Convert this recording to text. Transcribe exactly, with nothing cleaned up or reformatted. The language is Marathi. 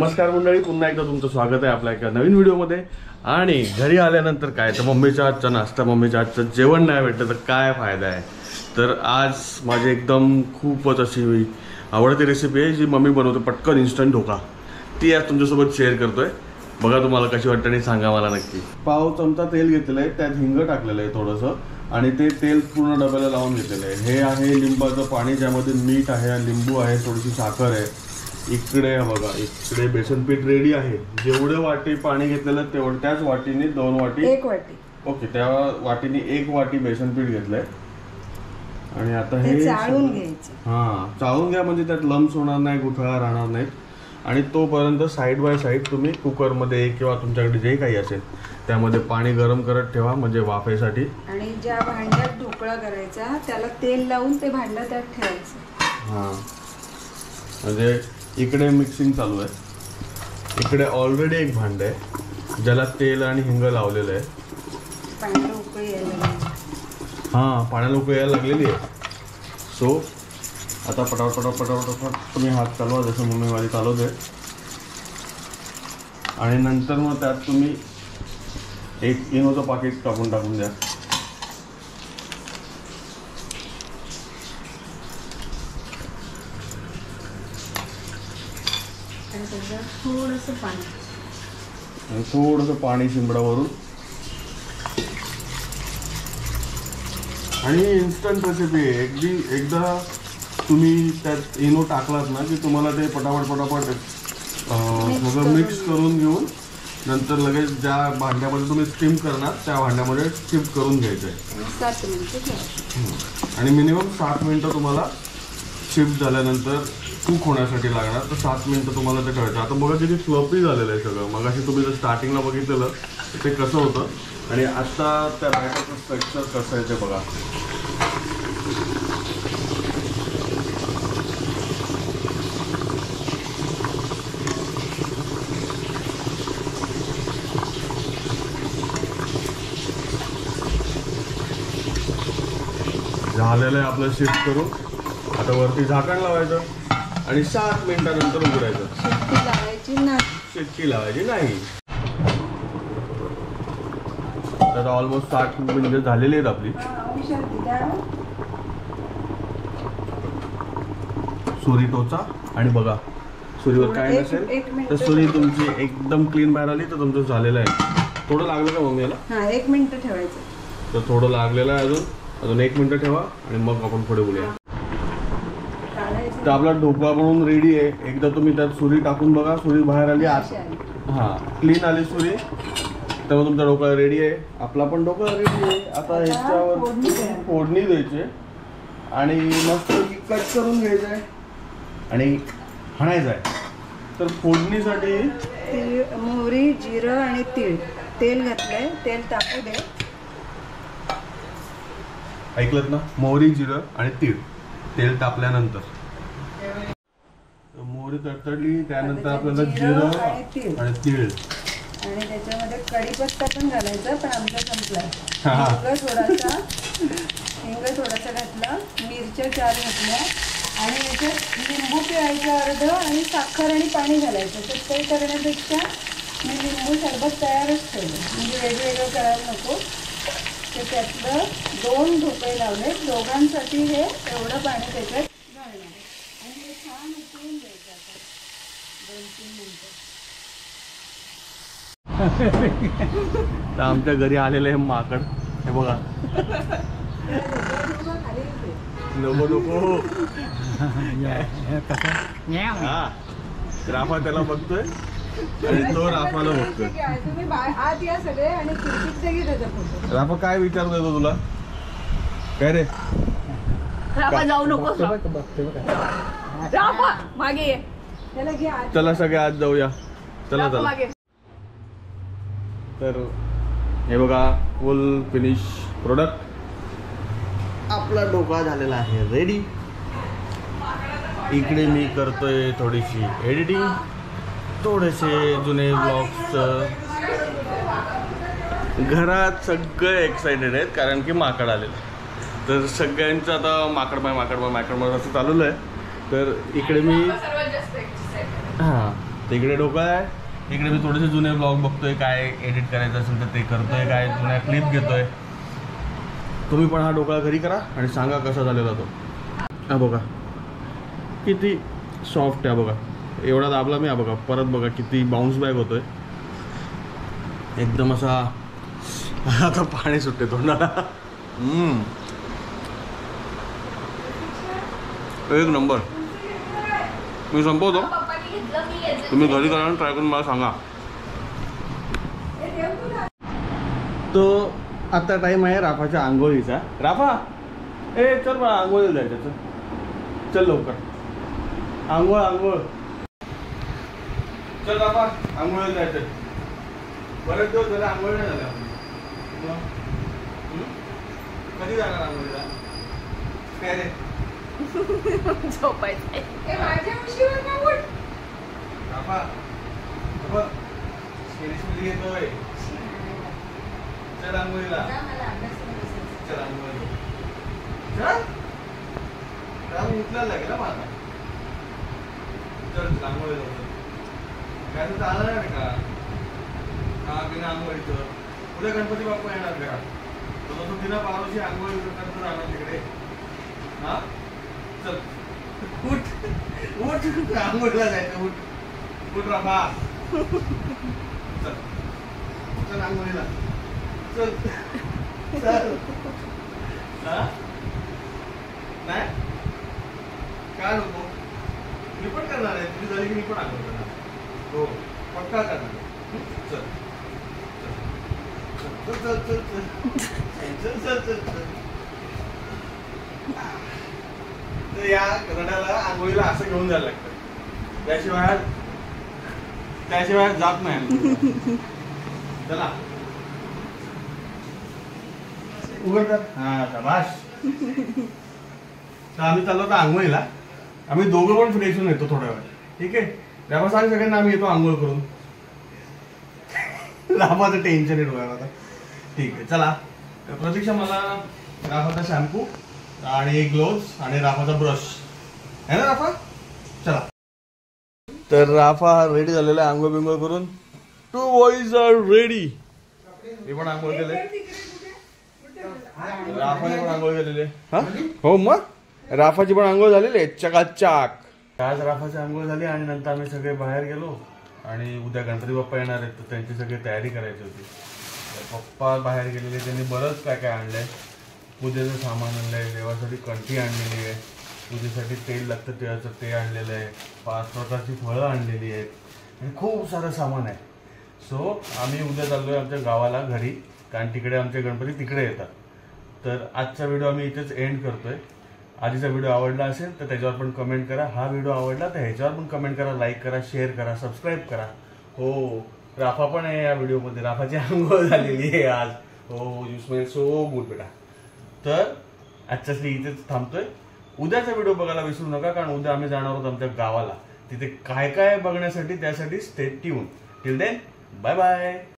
नमस्कार मंडळी, पुन्हा एकदा तुमचं स्वागत आहे आपल्या एका नवीन व्हिडिओमध्ये। आणि घरी आल्यानंतर काय तर मम्मीच्या हातचा नाश्ता, मम्मीच्या हातचं जेवण नाही भेटलं तर काय फायदा आहे। तर आज माझी एकदम खूपच अशी आवडती रेसिपी आहे जी मम्मी बनवते, पटकन इन्स्टंट ढोका। ती आज तुमच्यासोबत शेअर करतोय। बघा तुम्हाला कशी वाटते आणि सांगा मला नक्की। पाव चमचा तेल घेतलेलं आहे, त्यात हिंग टाकलेलं आहे थोडंसं, आणि ते तेल पूर्ण डब्याला लावून घेतलेलं आहे। हे आहे लिंबाचं पाणी, ज्यामध्ये मीठ आहे, लिंबू आहे, थोडीशी साखर आहे। इकडे बघा, इकडे बेसन पीठ रेडी आहे। जेवढे वाटी पाणी घेतलेलं तेवढं त्याच वाटीने दोन वाटी, एक वाटी, ओके, त्या वाटीने एक वाटी बेसन पीठ घेतलंय। आणि आता हे चाळून घ्यायचं। हां, चाळून घ्या म्हणजे त्यात लम्स होणार नाही, गुठळा राहणार नाहीत। आणि तोपर्यंत साईड बाय साईड तुम्ही कुकरमध्ये किंवा तुमच्याकडे जे काही असेल त्यामध्ये पाणी गरम करत ठेवा, म्हणजे वाफेसाठी। आणि ज्या भांड्यात ढोकळा करायचा त्याला तेल लावून ते भांडं त्यात ठेवायचं। हां, म्हणजे इकडे मिक्सिंग चालू आहे, इकडे ऑलरेडी एक भांड आहे ज्याला तेल आणि हिंग लावलेलं आहे। पाण्याला उकळी यायला लागली। हां, पाण्याला उकळी यायला लागलेली आहे। सो आता पटापट पटापट पटापट तुम्ही हात चालवा, जसं मम्मी माझी चालवते। आणि नंतर मग त्यात तुम्ही एक इनोचं पाकिट टाकून टाकून द्या। थोडंसं पाणी आणि थोडंसं पाणी शिंपडावरून। आणि इन्स्टंट रेसिपी आहे, एकदी एकदा तुम्ही त्यात इनो टाकलात ना की तुम्हाला ते पटापट पटापट सगळं मिक्स करून घेऊन नंतर लगेच ज्या भांड्यामध्ये तुम्ही स्टीम करणार त्या भांड्यामध्ये स्टीम करून घ्यायचं आहे। सात मिनिटं आणि मिनिमम सात मिनिटं तुम्हाला शिफ्ट झाल्यानंतर कुक होण्यासाठी लागणार, तर सात मिनिटं तुम्हाला ते ठेवायचं। आता बघा किती फ्लफी झालेलं आहे सगळं। मग अशी तुम्ही जर स्टार्टिंगला बघितलेलं ते कसं होतं आणि आता त्या बॅटरचं स्ट्रक्चर कसं आहे ते बघा। झालेलं आहे आपलं शिफ्ट करून। आता वरती झाकण लावायचं आणि सात मिनिटानंतर उघडायचं। शिट्टी लावायची नाही, शिट्टी लावायची नाही। आता ऑलमोस्ट साठ मिनिटं झालेली आहेत आपली। सुरी टोचा आणि बघा सुरीवर काय नसेल तर सुरी तुमची एकदम क्लीन बाहेर आली तर तुमचं झालेलं आहे। थोडं लागलं का मम्मी याला? हां, एक मिनिट ठेवायचं। तर थोडं लागलेलं आहे, अजून अजून एक मिनिट ठेवा आणि मग आपण पुढे बोलूया। तर आपला ढोकळा बनवून रेडी आहे। एकदा तुम्ही त्यात सुरी टाकून बघा, सुरी बाहेर आली, आत हां क्लीन आली सुरी, तेव्हा तुमचा ढोकळा रेडी आहे। आपला पण ढोकळा रेडी आहे। आता ह्याच्यावर फोडणी द्यायची आणि मस्त कट करून घ्यायचं आहे आणि हाणायचं आहे। तर फोडणीसाठी तीळ, मोहरी, जिरं आणि तीळ, तेल घातलंय, तेल टाकू दे। ऐकलत ना, मोहरी, जिरं आणि तीळ, तेल तापल्यानंतर मोहरी तडतडली, त्यानंतर आपल्याला जिरं आणि तीळ आणि त्याच्यामध्ये कढीपत्ता पण घालायचा, पण आमचा संपलाय। हिंग थोडासा हिंग थोडासा घातला, मिरच्या चार घातल्या आणि याच्यात लिंबू पिळायचं अर्ध आणि साखर आणि पाणी घालायचं। तर ते करण्यापेक्षा मी लिंबू सरबत तयारच ठेवलं, म्हणजे वेगवेगळं करायला नको। ते त्यातलं दोन ढोकळे लावले, दोघांसाठी हे एवढं पाणी त्याच्यात घालणार आणि हे छान उकळून द्यायचं आता दोन तीन मिनिटं। तर आमच्या घरी आलेलं आहे माकड, हे बघा। नको नको, राफा त्याला बघतोय आणि तो राफाला बघतोय। तुम्ही आत या सगळे आणि खिडकीत घे त्याचा फोटो। राफा काय विचारत होता तुला? काय रे राफा, जाऊ नको राफा, मागे ये, त्याला घे आत। चला सगळे आज जाऊया, चला चला। तर हे बघा फुल फिनिश प्रोडक्ट, आपला ढोकळा झालेला आहे रेडी। इकडे मी करतोय थोडीशी एडिटिंग, थोडेसे जुने ब्लॉग्स। घरात सगळे एक्साइटेड आहेत कारण की माकड आलेलं, तर सगळ्यांचं आता माकड माय माकड माय माकड माय असं चालू आहे। तर इकडे मी हां तिकडे ढोकळा आहे, इकडे मी थोडेसे जुने ब्लॉग बघतोय, काय एडिट करायचं असेल तर ते करतोय, काय जुन्या क्लिप घेतोय. तुम्ही पण हा ढोकळा घरी करा आणि सांगा कसा झालेला तो. हा बघा किती सॉफ्ट आहे बघा, एवढा दाबला मी. हा बघा परत बघा किती बाउन्स बॅक होतोय एकदम असा. आता पाणी सुटते तोंडाला. हम्म एक नंबर. मी संपवतो, तुम्ही घरी करा आणि ट्राय करून मला सांगा. तो आता टाइम आहे राफाच्या आंघोळीचा. राफा ए चल मला आंघोळीला जायचं, चल चल लवकर. आंघोळ आंघोळ चल राफा, आंघोळीला जायचं. बरेच दिवस झाले आंघोळ नाही झाल्या. कधी जाणार आंघोळीला? काय रे झोपायचं माझ्या उशीवर ना उठ. राफा बघ स्पेशली येतोय. चल आंघोळीला, चल आंघोळीला चल. राम उठला लागेल ना माझा. चल आंघोळीला. काय तर आलं नाही का हा बिना आंघोळीचं. उद्या गणपती बाप्पा येणार घरात, तर तो बिना पावसाची आंघोळी करतो राहणार तिकडे. हा चल उठ उठ, आंघोळीला जायचं. उठ उठ राफा, चल चल आंघोळीला चल चल. हा नाही काय नको, मी पण करणार आहे. तुझी झाली की मी पण आंघोळ करणार. हो पक्का करणार. चल चल चल चल चल चल चल चल. तर या रडाला आंघोळीला असं घेऊन जायला लागतं, त्याशिवाय त्याशिवाय जात नाही. चला उघडतात. हा शाबाश. तर आम्ही चाललो होतो आंघोळीला. आम्ही दोघं पण फ्रेश होऊन येतो थोड्या वेळ. ठीक आहे राफा सांग सगळ्यांना आम्ही येतो आंघोळ करून. राफाचं टेन्शन आहे डोळ्याला आता. ठीक आहे चला. प्रतीक्षा मला राफाचा शॅम्पू आणि ग्लोव्स आणि राफाचा ब्रश आहे ना राफा. चला. तर राफा रेडी झालेला आहे आंघोळ बिंघोळ करून. Two boys are ready. मी पण आंघोळ केले, राफाने पण आंघोळ केलेली आहे. हा हो मग राफाची पण आंघोळ झालेली आहे चकाचक. आज राफाची आंघोळ झाली आणि नंतर आम्ही सगळे बाहेर गेलो. आणि उद्या गणपती बाप्पा येणार आहेत, तर त्यांची सगळी तयारी करायची होती. पप्पा बाहेर गेलेले, त्यांनी बरंच काय काय आणलंय. पूजेचं सामान आणलंय, देवासाठी कंठी आणलेली आहे, पूजेसाठी तेल लागतं तिळाचं ते आणलेलं आहे, पाच प्रकारची फळं आणलेली आहेत आणि खूप सारं सामान आहे. सो आम्ही उद्या चाललोय आमच्या गावाला घरी, कारण तिकडे आमचे गणपती तिकडे येतात. तर आजचा व्हिडिओ आम्ही इथेच एंड करतोय. आधीचा व्हिडिओ आवडला असेल तर त्याच्यावर पण कमेंट करा. हा व्हिडिओ आवडला तर ह्याच्यावर पण कमेंट करा, लाईक करा, शेअर करा, सबस्क्राईब करा. हो राफा पण आहे या व्हिडिओमध्ये. राफाची आंघोळ झालेली आहे आज. हो यू स्मेल सो गुड बेटा. तर आजच्यासाठी इथेच थांबतोय. उद्याचा व्हिडिओ बघायला विसरू नका, कारण उद्या आम्ही जाणार आहोत आमच्या गावाला. तिथे काय काय बघण्यासाठी, त्यासाठी stay tuned. Till then bye bye.